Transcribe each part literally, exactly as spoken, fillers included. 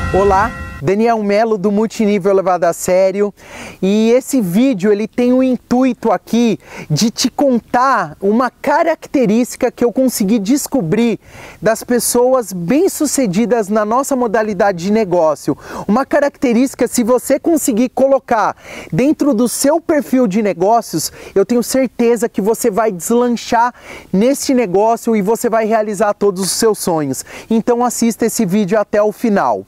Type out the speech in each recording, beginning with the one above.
Olá, Daniel Melo do Multinível Levado a Sério, e esse vídeo ele tem o intuito aqui de te contar uma característica que eu consegui descobrir das pessoas bem-sucedidas na nossa modalidade de negócio. Uma característica, se você conseguir colocar dentro do seu perfil de negócios, eu tenho certeza que você vai deslanchar nesse negócio e você vai realizar todos os seus sonhos. Então assista esse vídeo até o final.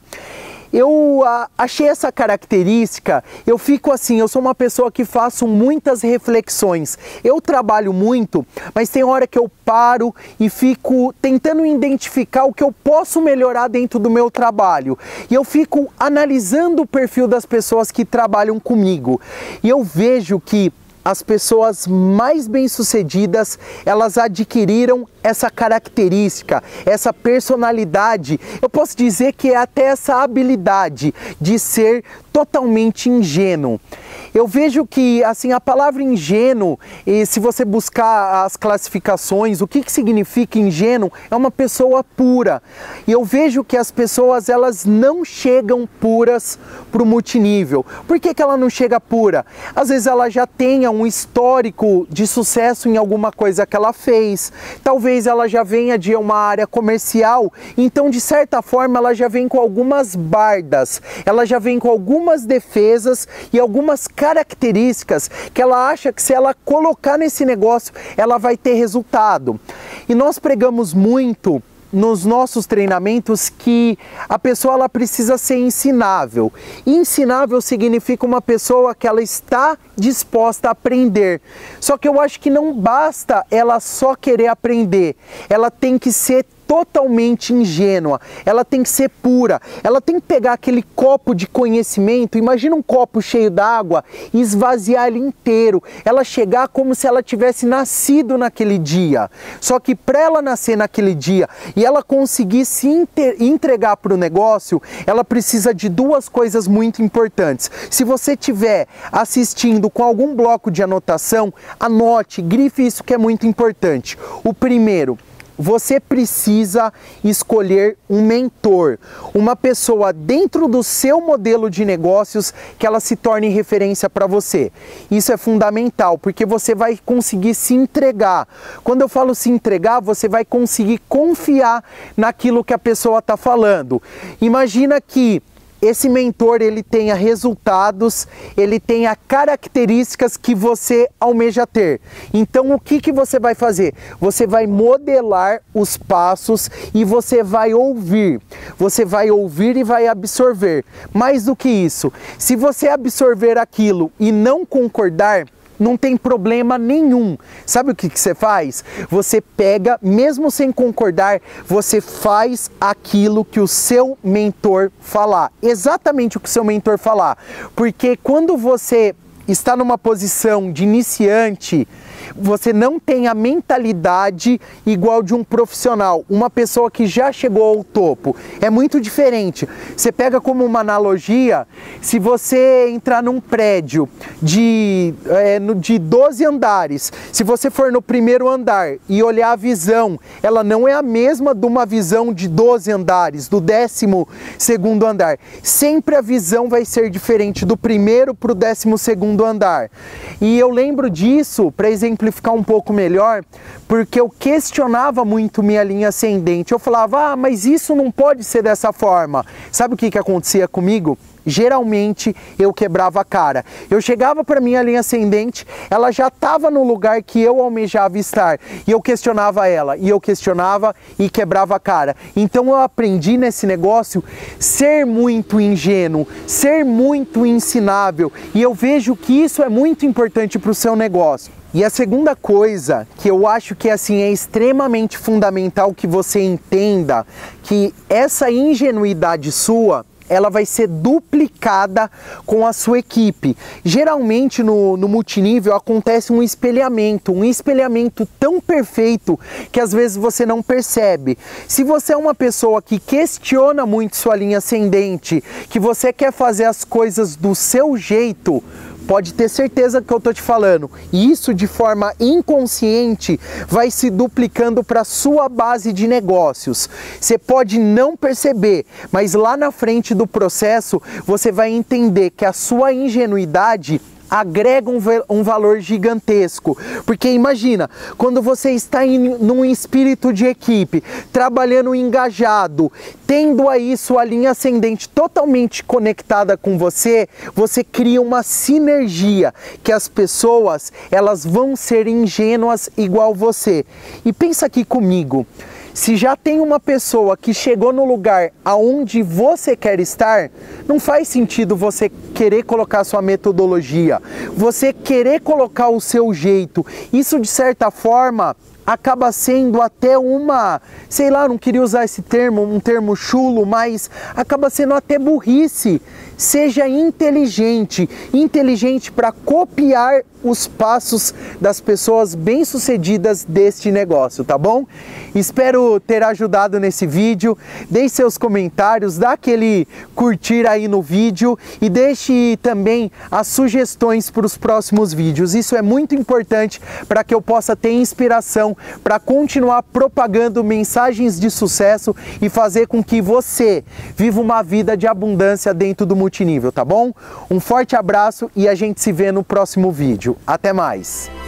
Eu ah, achei essa característica, eu fico assim, eu sou uma pessoa que faço muitas reflexões. Eu trabalho muito, mas tem hora que eu paro e fico tentando identificar o que eu posso melhorar dentro do meu trabalho. E eu fico analisando o perfil das pessoas que trabalham comigo. E eu vejo que as pessoas mais bem-sucedidas, elas adquiriram essa característica, essa personalidade, eu posso dizer que é até essa habilidade de ser totalmente ingênuo. Eu vejo que, assim, a palavra ingênuo, e se você buscar as classificações, o que que significa ingênuo, é uma pessoa pura. E eu vejo que as pessoas, elas não chegam puras para o multinível. Por que que ela não chega pura? Às vezes ela já tenha um histórico de sucesso em alguma coisa que ela fez, talvez ela já venha de uma área comercial, então de certa forma ela já vem com algumas bardas, ela já vem com algumas defesas e algumas características que ela acha que se ela colocar nesse negócio, ela vai ter resultado. E nós pregamos muito nos nossos treinamentos que a pessoa ela precisa ser ensinável. Ensinável significa uma pessoa que ela está disposta a aprender. Só que eu acho que não basta ela só querer aprender, ela tem que ser totalmente ingênua, ela tem que ser pura, ela tem que pegar aquele copo de conhecimento, imagina um copo cheio d'água e esvaziar ele inteiro, ela chegar como se ela tivesse nascido naquele dia. Só que para ela nascer naquele dia e ela conseguir se entregar para o negócio, ela precisa de duas coisas muito importantes. Se você estiver assistindo com algum bloco de anotação, anote, grife isso que é muito importante. O primeiro, você precisa escolher um mentor, uma pessoa dentro do seu modelo de negócios que ela se torne referência para você. Isso é fundamental, porque você vai conseguir se entregar. Quando eu falo se entregar, você vai conseguir confiar naquilo que a pessoa está falando. Imagina que esse mentor ele tenha resultados, ele tenha características que você almeja ter. Então o que que você vai fazer? Você vai modelar os passos e você vai ouvir. Você vai ouvir e vai absorver. Mais do que isso, se você absorver aquilo e não concordar, não tem problema nenhum. Sabe o que que você faz? Você pega, mesmo sem concordar, você faz aquilo que o seu mentor falar. Exatamente o que o seu mentor falar. Porque quando você está numa posição de iniciante, você não tem a mentalidade igual de um profissional, uma pessoa que já chegou ao topo. É muito diferente. Você pega como uma analogia, se você entrar num prédio de, é, de doze andares, se você for no primeiro andar e olhar a visão, ela não é a mesma de uma visão de doze andares, do décimo segundo andar. Sempre a visão vai ser diferente do primeiro para o décimo segundo andar. E eu lembro disso, para exemplificar um pouco melhor, porque eu questionava muito minha linha ascendente. Eu falava, ah, mas isso não pode ser dessa forma. Sabe o que que acontecia comigo? Geralmente eu quebrava a cara. Eu chegava para minha linha ascendente, ela já estava no lugar que eu almejava estar. E eu questionava ela, e eu questionava e quebrava a cara. Então eu aprendi nesse negócio ser muito ingênuo, ser muito ensinável. E eu vejo que isso é muito importante para o seu negócio. E a segunda coisa que eu acho que assim é extremamente fundamental que você entenda, que essa ingenuidade sua, ela vai ser duplicada com a sua equipe. Geralmente no, no multinível acontece um espelhamento, um espelhamento tão perfeito que às vezes você não percebe. Se você é uma pessoa que questiona muito sua linha ascendente, que você quer fazer as coisas do seu jeito, pode ter certeza que eu tô te falando. E isso de forma inconsciente vai se duplicando para sua base de negócios. Você pode não perceber, mas lá na frente do processo você vai entender que a sua ingenuidade agrega um, um valor gigantesco, porque imagina, quando você está em num espírito de equipe, trabalhando engajado, tendo aí sua linha ascendente totalmente conectada com você, você cria uma sinergia, que as pessoas, elas vão ser ingênuas igual você. E pensa aqui comigo, se já tem uma pessoa que chegou no lugar aonde você quer estar, não faz sentido você querer colocar sua metodologia, você querer colocar o seu jeito. Isso, de certa forma, acaba sendo até uma, sei lá, não queria usar esse termo, um termo chulo, mas acaba sendo até burrice. Seja inteligente, inteligente para copiar os passos das pessoas bem-sucedidas deste negócio, tá bom? Espero ter ajudado nesse vídeo. Deixe seus comentários, dá aquele curtir aí no vídeo e deixe também as sugestões para os próximos vídeos. Isso é muito importante para que eu possa ter inspiração para continuar propagando mensagens de sucesso e fazer com que você viva uma vida de abundância dentro do multinível, tá bom? Um forte abraço e a gente se vê no próximo vídeo. Até mais!